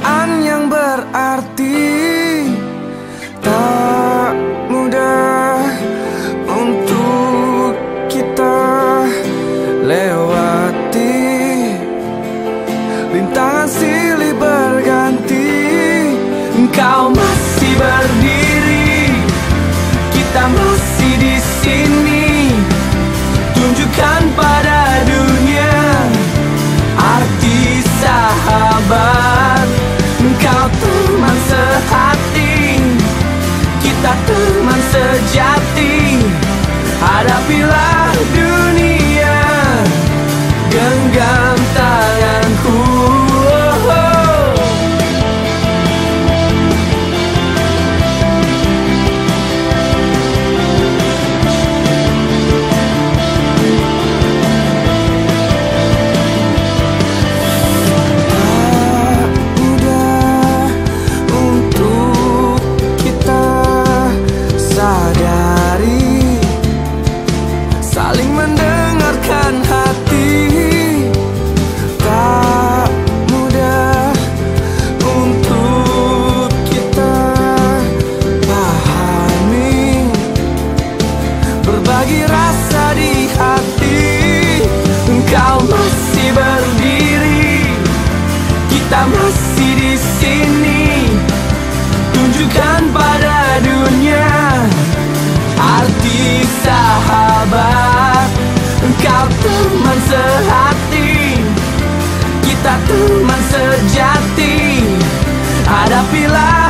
perasaan yang berarti. Tak mudah untuk kita lewati. Rintangan silih berganti. Engkau masih berdiri, kita masih di sini. Tunjukkan pada dunia arti sahabat. Engkau teman sehati, kita teman sejati. Hadapilah dunia, genggam tanganku. Saling mendengarkan hati. Tak mudah untuk kita pahami. Berbagi rasa di hati. Engkau masih berdiri, kita masih di sini. Tunjukkan pada dunia arti sahabat. Engkau teman sehati, kita teman sejati. Hadapilah